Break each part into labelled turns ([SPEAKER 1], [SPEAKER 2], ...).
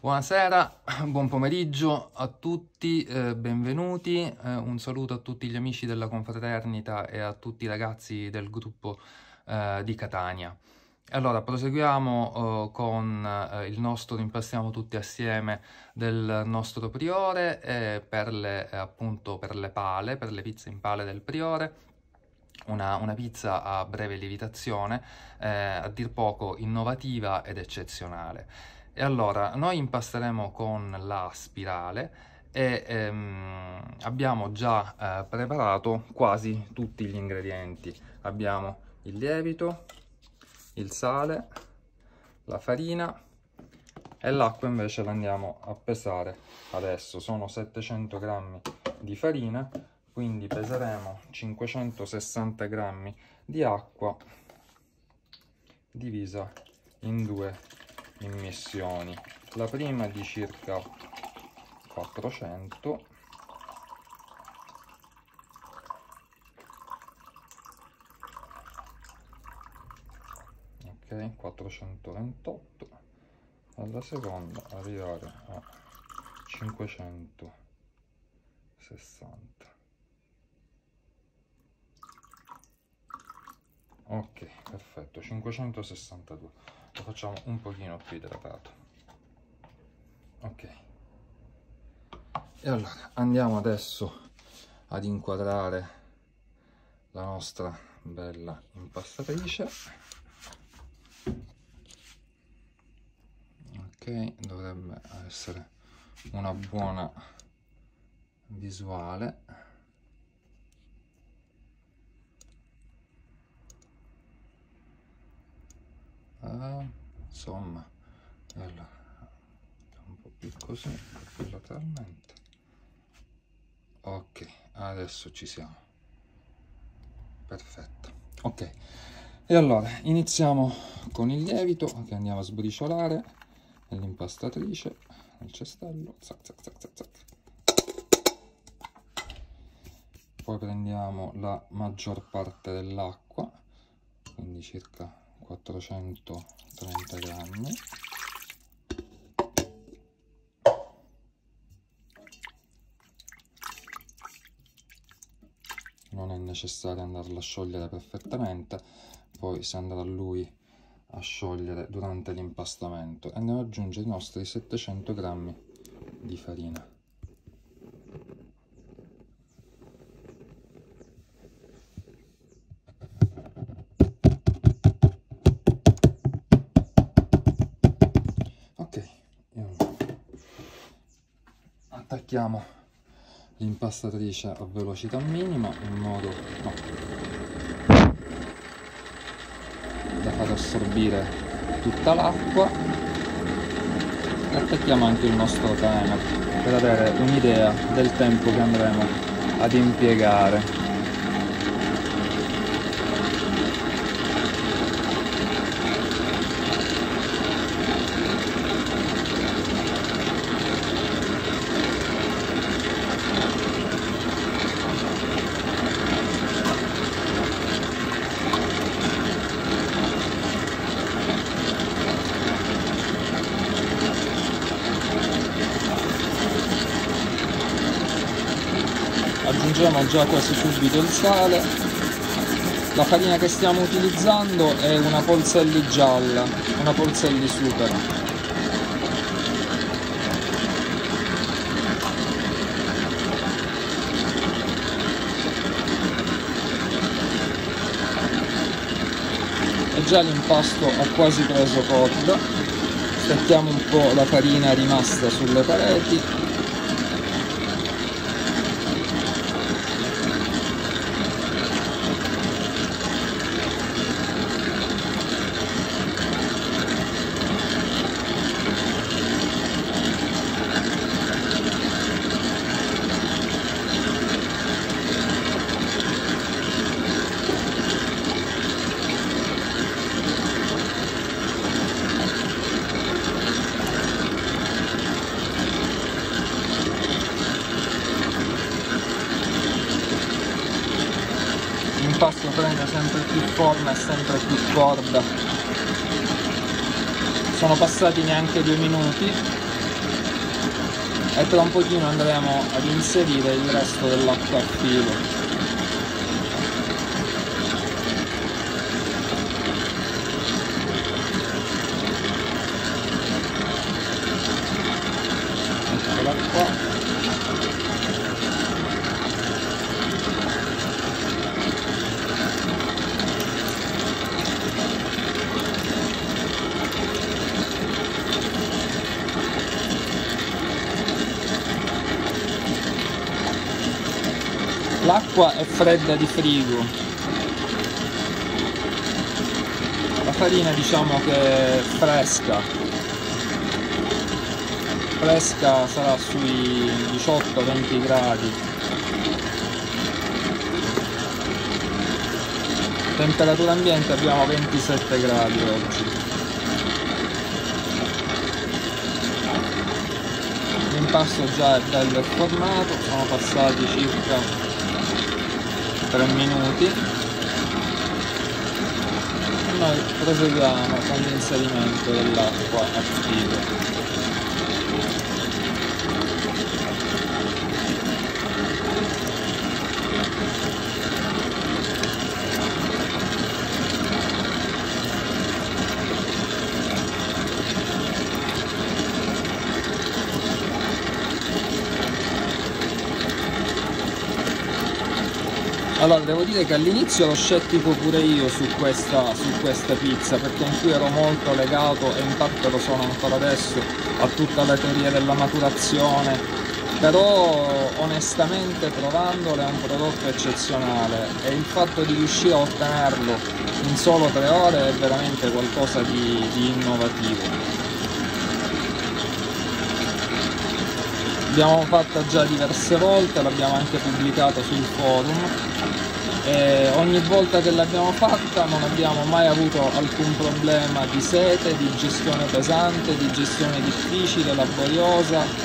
[SPEAKER 1] Buonasera, buon pomeriggio a tutti, benvenuti, un saluto a tutti gli amici della confraternita e a tutti i ragazzi del gruppo di Catania. Allora, proseguiamo con il nostro Impastiamo tutti assieme del nostro priore appunto per le pale, per le pizze in pale del priore. Una pizza a breve lievitazione, a dir poco innovativa ed eccezionale. E allora, noi impasteremo con la spirale e abbiamo già preparato quasi tutti gli ingredienti. Abbiamo il lievito, il sale, la farina e l'acqua invece la andiamo a pesare adesso. Sono 700 grammi di farina, quindi peseremo 560 grammi di acqua divisa in due immissioni. La prima di circa 400, ok, 428, e la seconda arrivare a 560. Ok, perfetto, 562. Lo facciamo un pochino più idratato. Ok. E allora andiamo adesso ad inquadrare la nostra bella impastatrice. Ok, dovrebbe essere una buona visuale. Insomma, allora, un po' più così, un po' più lateralmente. Ok, adesso ci siamo. Perfetto. Ok, e allora iniziamo con il lievito che andiamo a sbriciolare nell'impastatrice, nel cestello. Zac, zac, zac, zac, zac. Poi prendiamo la maggior parte dell'acqua, quindi circa 430 grammi. Non è necessario andarla a sciogliere perfettamente, poi si andrà lui a sciogliere durante l'impastamento. E andiamo ad aggiungere i nostri 700 grammi di farina. Attacchiamo l'impastatrice a velocità minima in modo da far assorbire tutta l'acqua, e attacchiamo anche il nostro timer per avere un'idea del tempo che andremo ad impiegare. Aggiungiamo già quasi subito il sale. La farina che stiamo utilizzando è una Polselli gialla, una Polselli Super. E già l'impasto ha quasi preso corda. Stecchiamo un po' la farina rimasta sulle pareti. L'impasto prende sempre più forma e sempre più corda. Sono passati neanche 2 minuti e tra un pochino andremo ad inserire il resto dell'acqua a filo. Eccola qua. L'acqua è fredda di frigo, la farina diciamo che è fresca sarà sui 18-20 gradi, temperatura ambiente abbiamo 27 gradi oggi. L'impasto già è bello e formato, sono passati circa 3 minuti e noi proseguiamo con l'inserimento dell'acqua a filo. Allora, devo dire che all'inizio ero scettico pure io su questa pizza, perché in cui ero molto legato, e in parte lo sono ancora adesso, a tutta la teoria della maturazione, però onestamente provandola è un prodotto eccezionale e il fatto di riuscire a ottenerlo in solo 3 ore è veramente qualcosa di innovativo. L'abbiamo fatta già diverse volte, l'abbiamo anche pubblicata sul forum e ogni volta che l'abbiamo fatta non abbiamo mai avuto alcun problema di sete, di gestione pesante, di gestione difficile, laboriosa.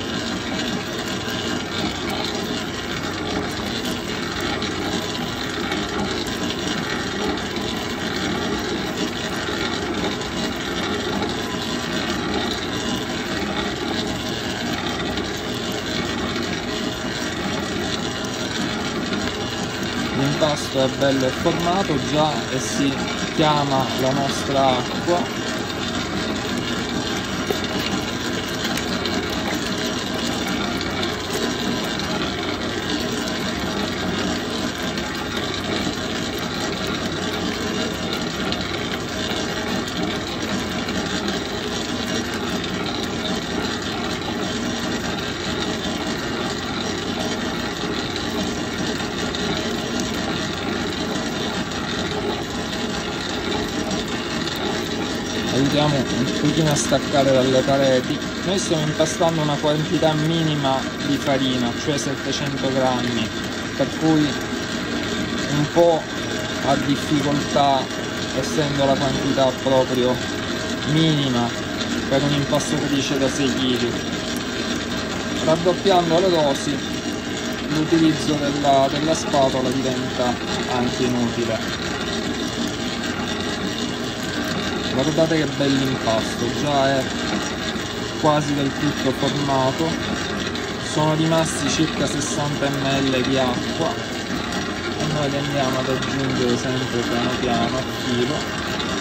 [SPEAKER 1] L'impasto è bello e formato già e si chiama la nostra acqua. Aiutiamo un pochino a staccare dalle pareti. Noi stiamo impastando una quantità minima di farina, cioè 700 grammi, per cui un po' ha difficoltà, essendo la quantità proprio minima per un impasto che dice da 6 kg. Raddoppiando le dosi l'utilizzo della spatola diventa anche inutile. Guardate che bell'impasto, già è quasi del tutto formato, sono rimasti circa 60 ml di acqua e noi li andiamo ad aggiungere sempre piano piano a filo.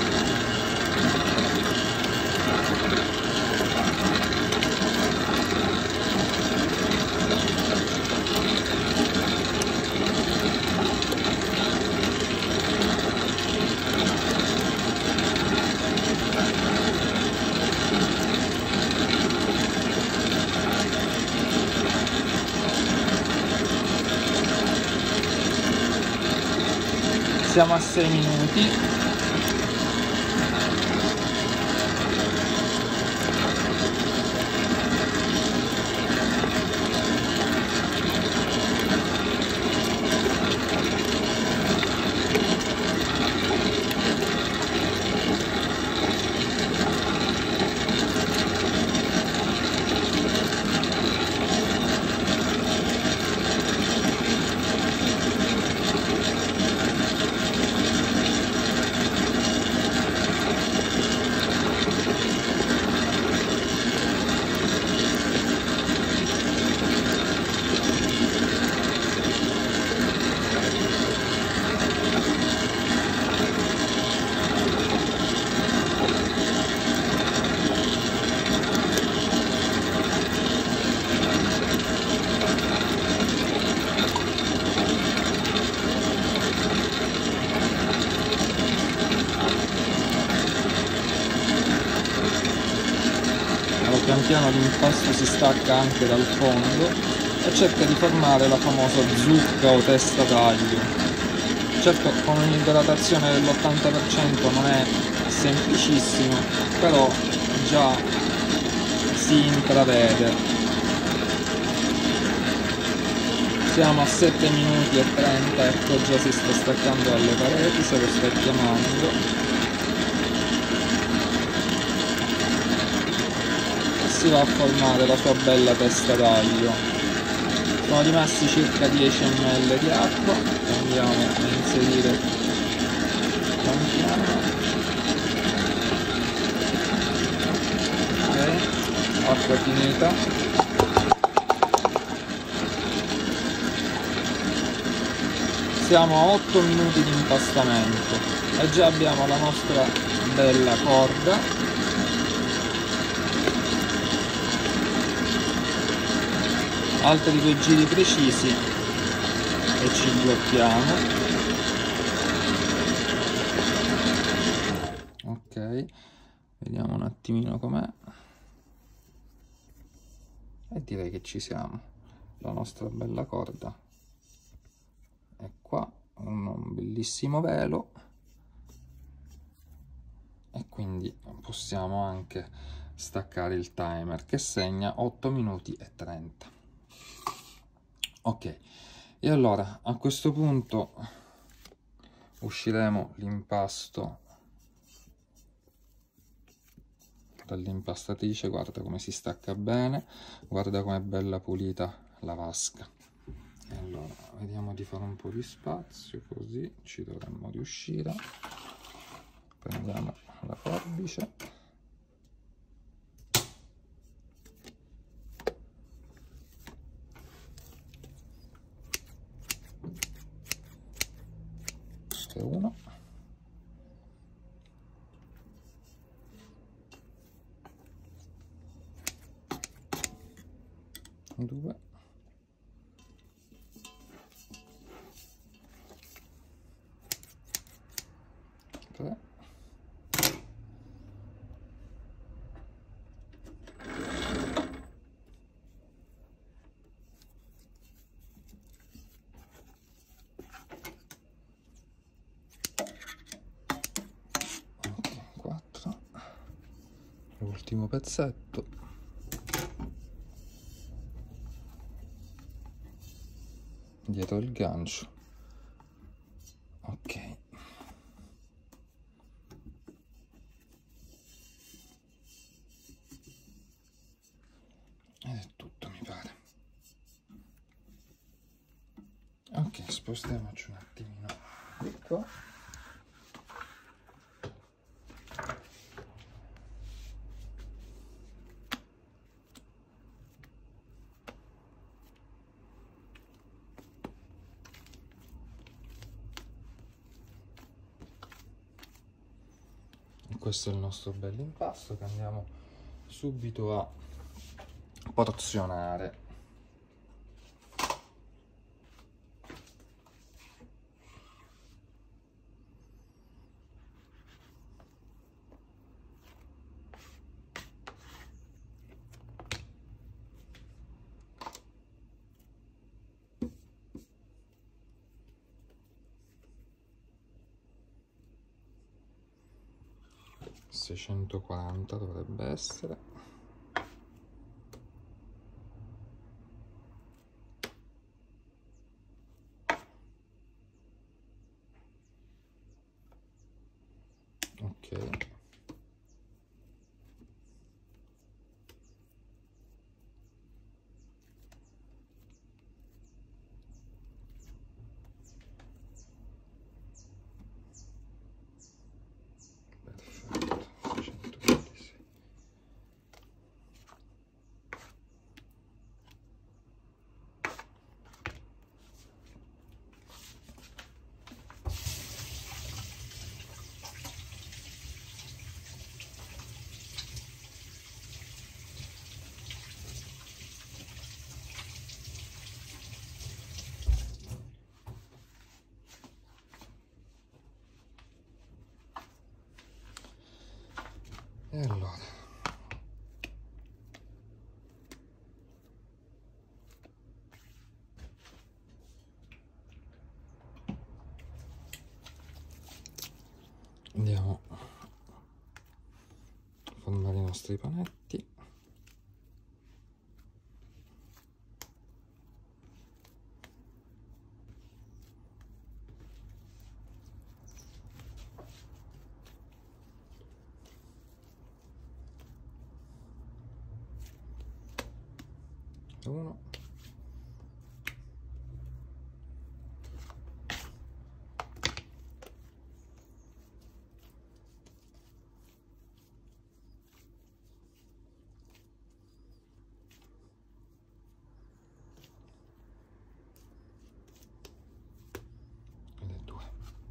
[SPEAKER 1] Siamo a 6 minuti. pian piano l'impasto si stacca anche dal fondo e cerca di formare la famosa zucca o testa d'aglio. Certo, con un'idratazione dell'80% non è semplicissimo, però già si intravede. Siamo a 7 minuti e 30, ecco già si sta staccando dalle pareti, se lo sta chiamando. E si va a formare la sua bella testa d'aglio. Sono rimasti circa 10 ml di acqua, che andiamo a inserire pian piano. Ok, acqua finita. Siamo a 8 minuti di impastamento e già abbiamo la nostra bella corda. Altri 2 giri precisi e ci blocchiamo. Ok, vediamo un attimino com'è e direi che ci siamo. La nostra bella corda è qua, un bellissimo velo, e quindi possiamo anche staccare il timer che segna 8 minuti e 30. Ok, e allora a questo punto usciremo l'impasto dall'impastatrice. Guarda come si stacca bene, guarda com'è bella pulita la vasca. E allora vediamo di fare un po' di spazio, così ci dovremmo riuscire. Prendiamo la forbice, questo è uno, due, 3, 4, l'ultimo pezzetto, dietro il gancio. Ok, ed è tutto, mi pare. Ok, spostiamoci un attimino di qua. Questo è il nostro bell'impasto che andiamo subito a porzionare. (640) dovrebbe essere. Ok, perfetto, 626. E allora formare i nostri panetti. Uno. E due.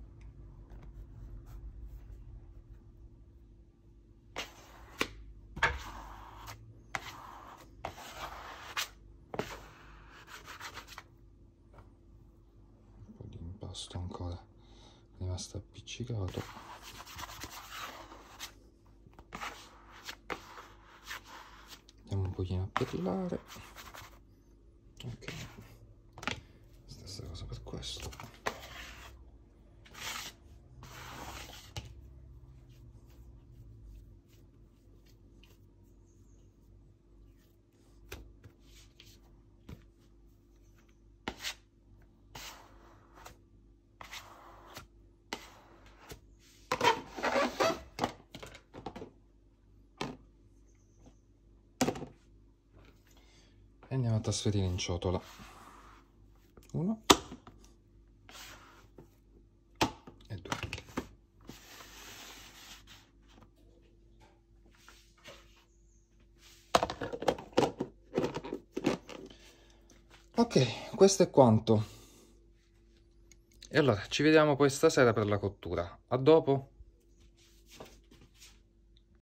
[SPEAKER 1] Impasto ancora rimasto appiccicato. Andiamo un pochino a perlare. Ok, stessa cosa per questo. E andiamo a trasferire in ciotola. Uno e due. Ok, questo è quanto. E allora ci vediamo poi stasera per la cottura. A dopo.